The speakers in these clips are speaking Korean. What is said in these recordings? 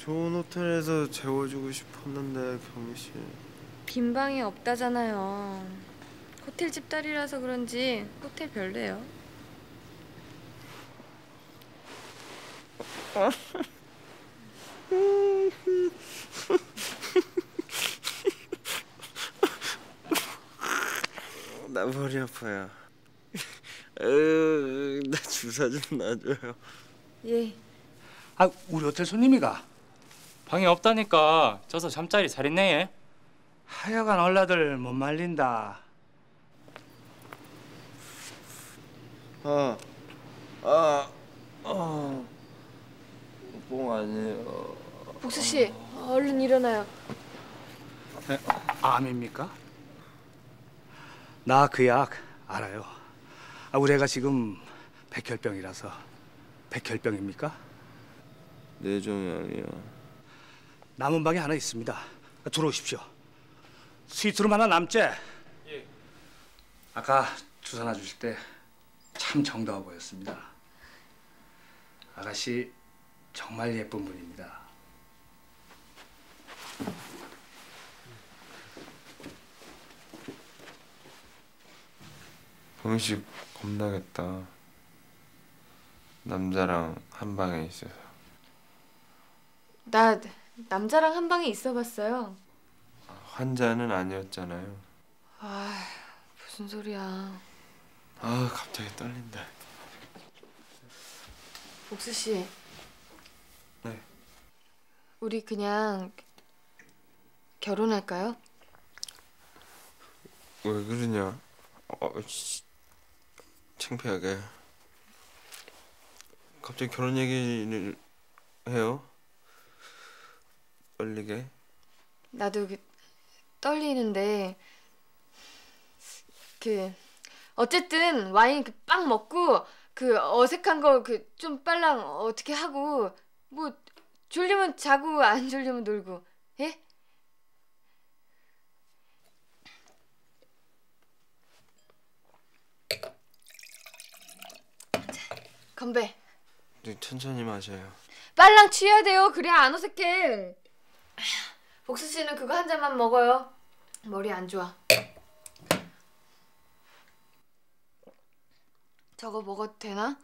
좋은 호텔에서 재워주고 싶었는데 경희 씨. 빈 방이 없다잖아요. 호텔 집딸이라서 그런지 호텔 별로예요. 나 머리 아파요. 나 주사 좀 놔줘요. 예. 아, 우리 호텔 손님이가. 방이 없다니까. 져서 잠자리 잘 있네 얘. 하여간 얼라들 못 말린다. 뽕 아니에요. 복수 씨, 얼른 일어나요. 암입니까? 나 그 약 알아요. 우리 애가 지금 백혈병이라서. 백혈병입니까? 뇌종양이요. 남은 방이 하나 있습니다. 들어오십시오. 스위트룸 하나 남지? 예. 아까 주사 놔주실 때 참 정다워 보였습니다. 아가씨 정말 예쁜 분입니다. 경희씨 겁나겠다. 남자랑 한 방에 있어서. 나 남자랑 한 방에 있어봤어요. 환자는 아니었잖아요. 아, 무슨 소리야. 갑자기 떨린다. 복수 씨. 네. 우리 그냥 결혼할까요? 왜 그러냐? 창피하게. 갑자기 결혼 얘기를 해요? 떨리게? 나도 떨리는데 어쨌든 와인 빵 먹고 어색한 거 좀 빨랑 어떻게 하고 뭐 졸리면 자고 안 졸리면 놀고. 예? 자, 건배. 천천히 마셔요. 빨랑 취해야 돼요. 그래야 안 어색해. 복수 씨는 그거 한 잔만 먹어요. 머리 안 좋아. 저거 먹어도 되나?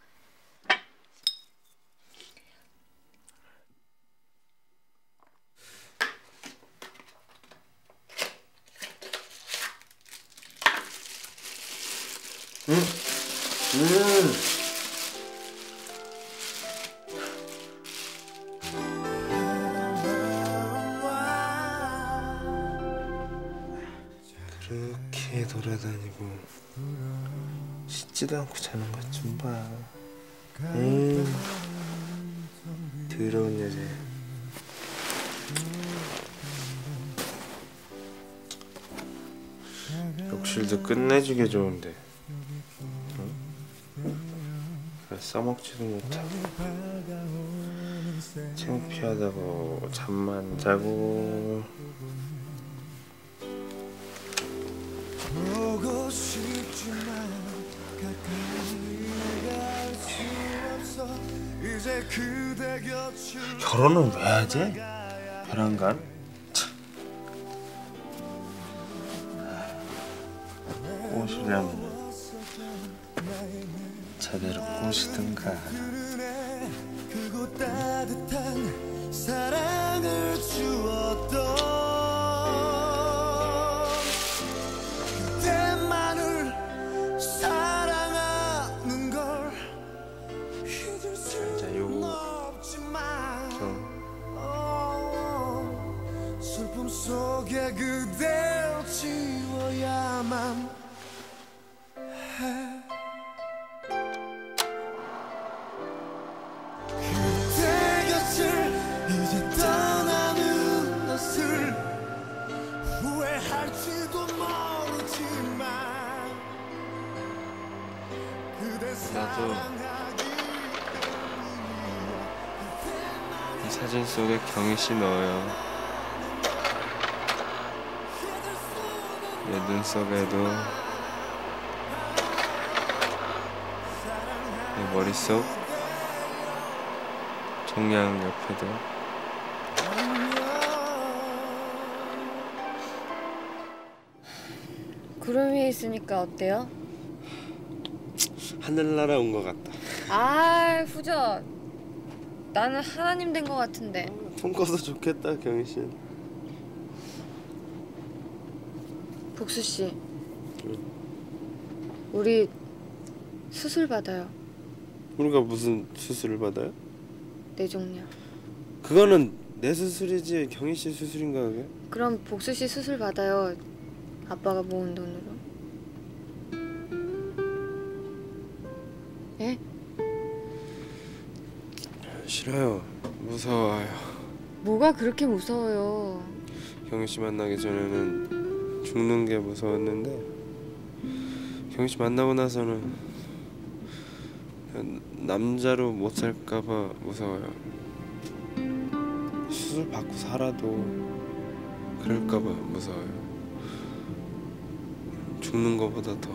그렇게 돌아다니고 씻지도 않고 자는 것 좀 봐. 더러운 여자야. 욕실도 끝내주게 좋은데 써먹지도 못하고 창피하다고 잠만 자고. 보고 싶지만 가까이 갈 수 없어. 이제 그대 곁을 결혼은 왜 하지? 벼랑간? 꽃이라면 제대로 꼬시든가. 그곳 따뜻한 사랑을 주었던 그때만을 사랑하는 걸 잊을 수는 없지만 슬픔 속에 그댈 지워야만 해. 이제 떠나는 것을 후회할지도 모르지만 그대 사랑하기 이 사진 속에 경희 씨 넣어요. 내 눈 속에도 내 머릿속 종양 옆에도 구름 위에 있으니까 어때요? 하늘나라 온 것 같다. 아, 후져. 나는 하나님 된 것 같은데. 통 꺼서 좋겠다, 경희 씨. 복수 씨. 우리 수술 받아요. 우리가 무슨 수술을 받아요? 뇌종양. 그거는 내 수술이지 경희 씨 수술인가 그게? 그럼 복수 씨 수술 받아요. 아빠가 모은 돈으로. 예? 싫어요. 무서워요. 뭐가 그렇게 무서워요? 경희 씨 만나기 전에는 죽는 게 무서웠는데 경희 씨 만나고 나서는 남자로 못 살까 봐 무서워요. 수술 받고 살아도 그럴까 봐 무서워요. 죽는 거보다 더.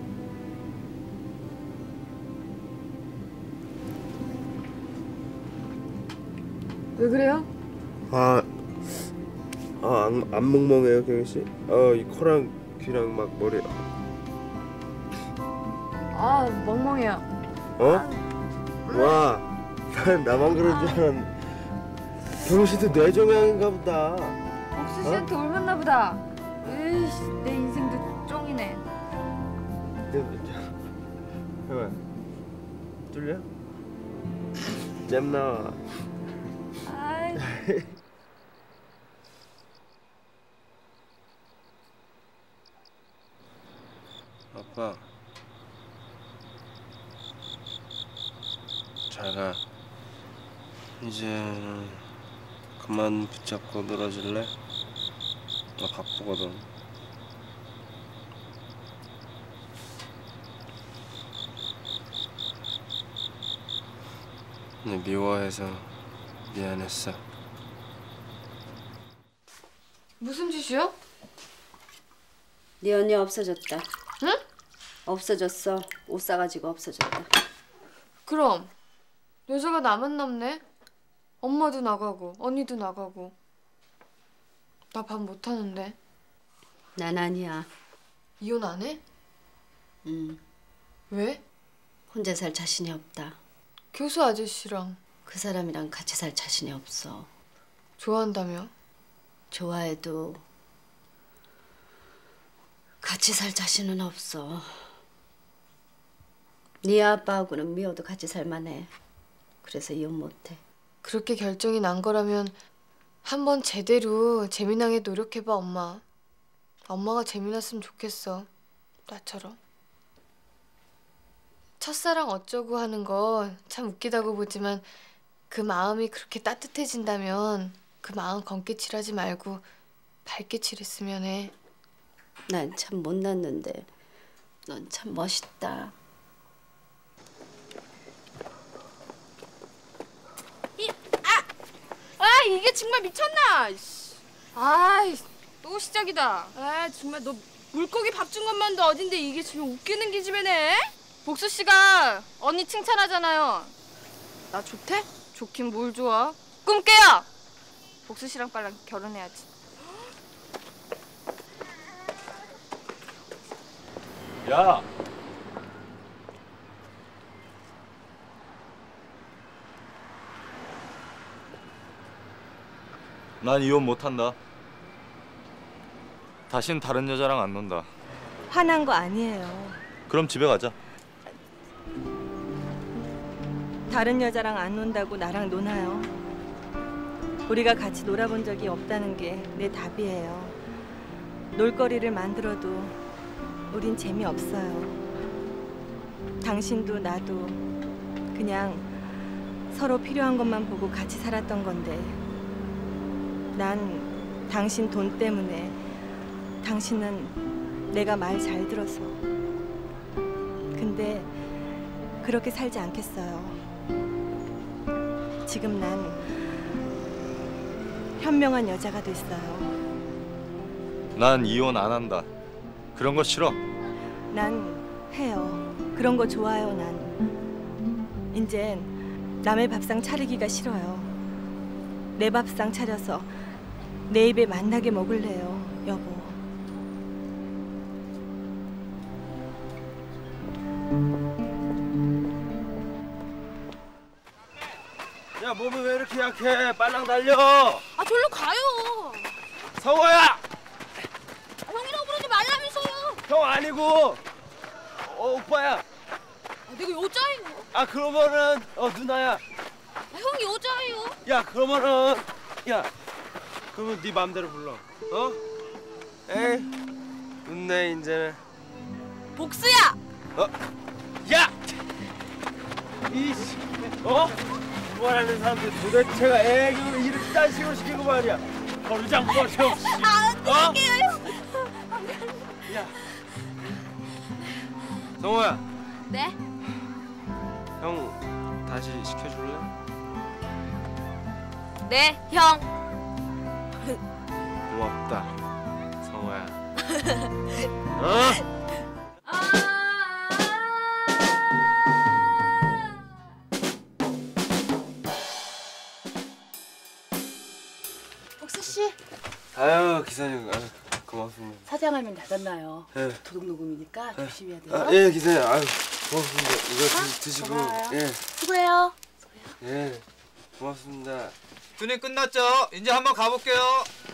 왜 그래요? 안 멍멍해요, 경희 씨? 이 코랑 귀랑 막 머리. 아, 멍멍해요. 와, 난 나만 그런 줄 알았는데 경희 씨도 뇌종양인가 보다. 복수 씨한테 옮았나 보다. 에이씨, 내 인생도 쫑이네. 해봐. 뚫려? 잼 나와. 아이. 아빠, 잘 가. 이제 그만 붙잡고 놀아줄래? 나 바쁘거든. 나 미워해서 미안했어. 무슨 짓이요? 네 언니 없어졌다. 응? 없어졌어. 옷 싸가지고 없어졌다. 그럼 여자가 나만 남네? 엄마도 나가고 언니도 나가고. 나 밥 못하는데. 난 아니야. 이혼 안 해? 왜? 혼자 살 자신이 없다. 교수 아저씨랑 그 사람이랑 같이 살 자신이 없어. 좋아한다며? 좋아해도 같이 살 자신은 없어. 네 아빠하고는 미워도 같이 살만해. 그래서 이혼 못해. 그렇게 결정이 난 거라면 한번 제대로 재미나게 노력해봐, 엄마. 엄마가 재미났으면 좋겠어. 나처럼. 첫사랑 어쩌고 하는 거 참 웃기다고 보지만 그 마음이 그렇게 따뜻해진다면 그 마음 검게 칠하지 말고 밝게 칠했으면 해. 난 참 못났는데 넌 참 멋있다. 아 이게 정말 미쳤나? 아이, 또 시작이다. 아 정말 너 물고기 밥 준 것만도 어딘데 이게 지금 웃기는 기집애네? 복수 씨가 언니 칭찬하잖아요. 나 좋대? 좋긴 뭘 좋아. 꿈 깨요. 복수 씨랑 빨리 결혼해야지. 야, 난 이혼 못한다. 다신 다른 여자랑 안 논다. 화난 거 아니에요. 그럼 집에 가자. 다른 여자랑 안 논다고 나랑 노나요? 우리가 같이 놀아본 적이 없다는 게 내 답이에요. 놀거리를 만들어도 우린 재미없어요. 당신도 나도 그냥 서로 필요한 것만 보고 같이 살았던 건데 난 당신 돈 때문에, 당신은 내가 말 잘 들어서. 근데 그렇게 살지 않겠어요. 지금 난 현명한 여자가 됐어요. 난 이혼 안 한다. 그런 거 싫어. 난 해요. 그런 거 좋아요. 난 이젠 남의 밥상 차리기가 싫어요. 내 밥상 차려서 내 입에 맛나게 먹을래요, 여보. 야, 몸이 왜 이렇게 약해? 빨랑 달려. 아 절로 가요. 성호야. 형이라고 부르지 말라면서요. 형 아니고. 오빠야. 아, 내가 여자예요. 아, 그러면은 누나야. 아, 형이 여자예요. 야, 그러면은 그러면 네 맘대로 불러. 에이, 웃네 이제는. 복수야. 야! 이씨, 부활하는 사람들 도대체가 애교를 이렇게 딴 식으로 시키고 말이야. 버르장 버셔. 안 될게요. 야, 성호야. 네? 형 다시 시켜줄래? 네, 형. 고맙다, 성호야. 복수 씨, 아유, 기사님, 고맙습니다. 사장하면 닫았나요? 예. 도둑 녹음이니까 조심해야 돼요. 아, 예, 기사님. 아유, 고맙습니다. 이거 드시고. 고마워요. 예, 수고해요. 예, 고맙습니다. 누님 끝났죠? 이제 한번 가볼게요.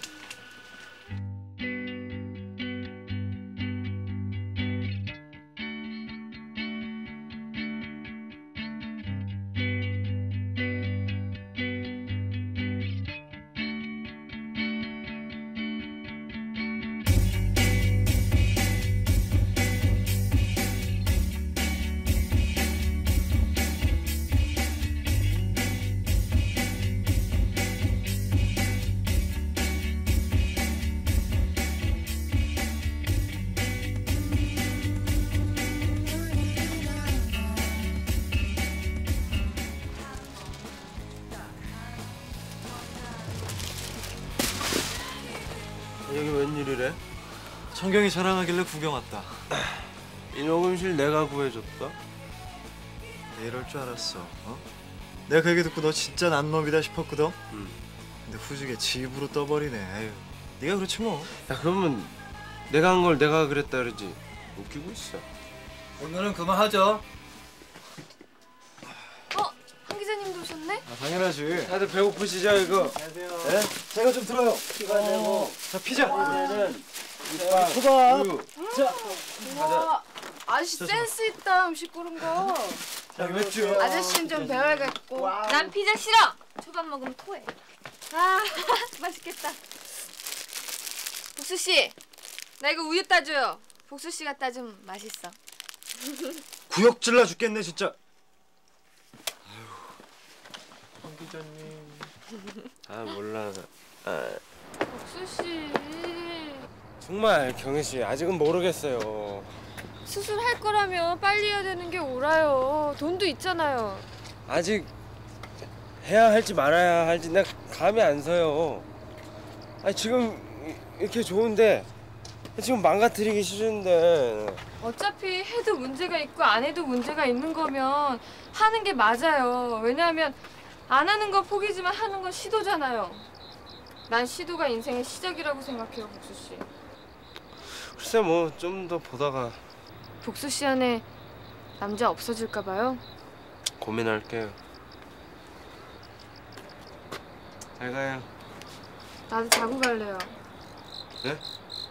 여기 웬일이래? 청경이 자랑하길래 구경 왔다. 이 녹음실 내가 구해줬다. 이럴 줄 알았어. 내가 그 얘기 듣고 너 진짜 난놈이다 싶었거든. 근데 후지게 집으로 떠버리네. 에휴, 네가 그렇지 뭐. 야, 그러면 내가 한 걸 내가 그랬다 그러지. 웃기고 있어. 오늘은 그만하죠. 한 기자님도 오셨네? 당연하지. 다들 배고프시죠 이거? 네? 제가 좀 들어요. 피가 되고. 자, 피자. 이제는 이빵, 초밥. 우유. 와, 아저씨 센스 있다. 음식 고른 거. 자, 맥주. 아저씨는 좀 배워야겠고. 난 피자 싫어. 초밥 먹으면 토해. 아, 맛있겠다. 복수 씨, 나 이거 우유 따줘요. 복수 씨가 따주면 맛있어. 구역질나 죽겠네 진짜. 아, 몰라. 복수 씨, 정말 경혜 씨 아직은 모르겠어요. 수술할 거라면 빨리 해야 되는 게 옳아요. 돈도 있잖아요. 아직 해야 할지 말아야 할지 나 감이 안 서요. 아니, 지금 이렇게 좋은데 지금 망가뜨리기 싫은데. 어차피 해도 문제가 있고 안 해도 문제가 있는 거면 하는 게 맞아요. 왜냐하면 안 하는 건 포기지만 하는 건 시도잖아요. 난 시도가 인생의 시작이라고 생각해요, 복수 씨. 글쎄 뭐 좀 더 보다가 복수 씨 안에 남자 없어질까 봐요. 고민할게요. 잘 가요. 나도 자고 갈래요. 네?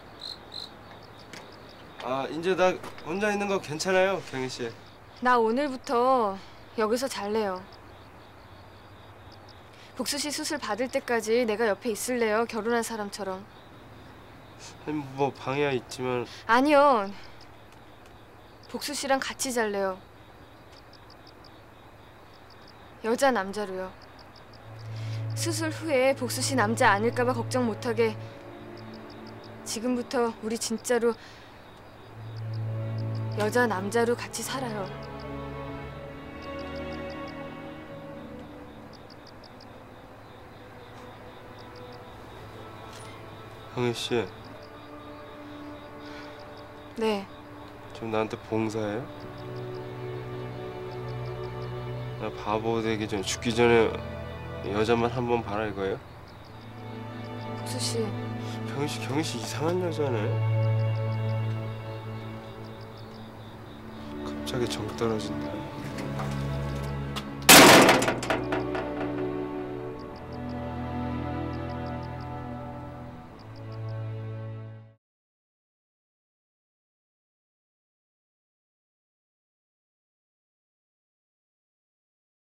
아, 이제 나 혼자 있는 거 괜찮아요, 경희 씨. 나 오늘부터 여기서 잘래요. 복수 씨 수술 받을 때까지 내가 옆에 있을래요, 결혼한 사람처럼. 아니, 뭐 방해야 있지만. 아니요. 복수 씨랑 같이 잘래요. 여자 남자로요. 수술 후에 복수 씨 남자 아닐까 봐 걱정 못하게 지금부터 우리 진짜로 여자 남자로 같이 살아요. 경희 씨, 네. 지금 나한테 봉사해요? 나 바보 되기 전, 죽기 전에 여자만 한 번 봐라 이거예요? 복수 씨, 경희 씨 이상한 여자네. 갑자기 정 떨어진다.